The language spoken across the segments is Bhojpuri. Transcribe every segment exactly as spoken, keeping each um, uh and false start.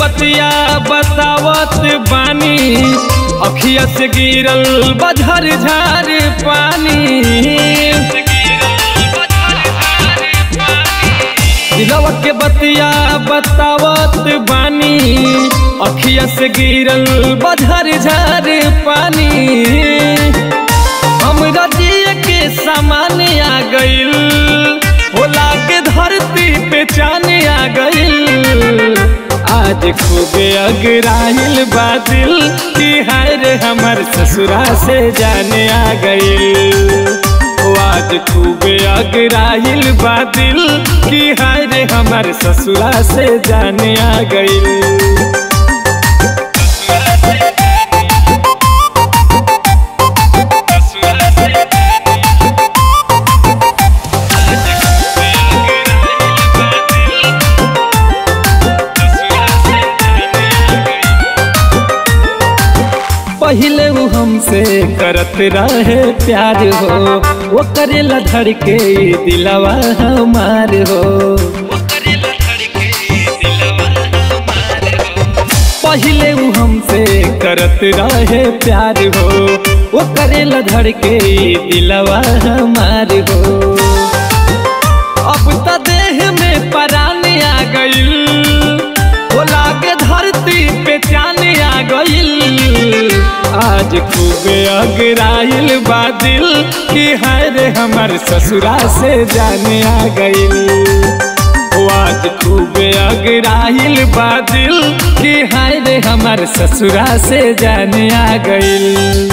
बतिया बतावत बानी, अखिया से गिरल बझर झार पानी। दिलवा के बतिया बतावत बानी, अखिया से गिरल बझर झार पानी। हमरा जिए के सामान आ गइल, होला के धरती पे चान आ गइल। आज खूबे अगराइल बा दिल कि हाय रे हमर ससुरा से जाने आ गइल। आज खूबे अगराइल बा दिल कि हाय रे हमर ससुरा से जाने आ गइल। पहले वो हमसे करत रहे प्यार हो, वो करेला धड़के दिलवा हमार हो। पहले वो हमसे करत रहे प्यार हो, वो करेला धड़के दिलवा हमार हो। अब तो देह में परान आ गइल, वो लागे धरती पे चान आ गइल। आज खूबे अगराइल बा दिल कि हाय रे हमर ससुरा से जाने आ गइल। आज खूबे अगराइल बा दिल कि हाय रे हमर ससुरा से जाने आ गइल।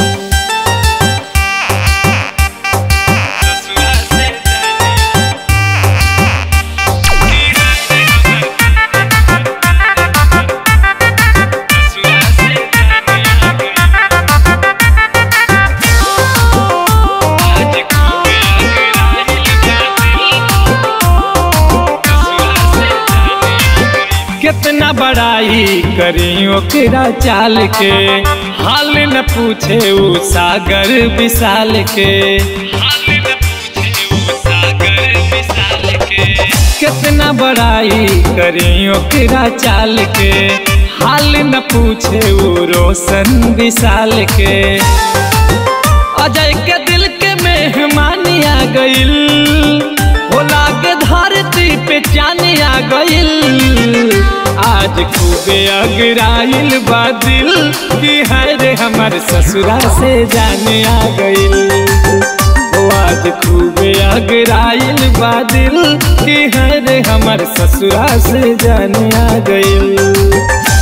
कितना बड़ाई करी ओकरा चाल के, हाल न पूछे उ सागर विशाल के। कितना बड़ाई करी ओकरा चाल के, हाल न पूछे उ रोशन विशाल के। अजय के दिल के मेहमान आ गइल, होला के धरती पे चान आ गइल। आज खूबे अगराइल बा दिल कि हाय रे हमर ससुरा से जाने आ गइल। आज खूबे अगराइल बा दिल कि हाय रे हमर ससुरा से जाने आ गइल।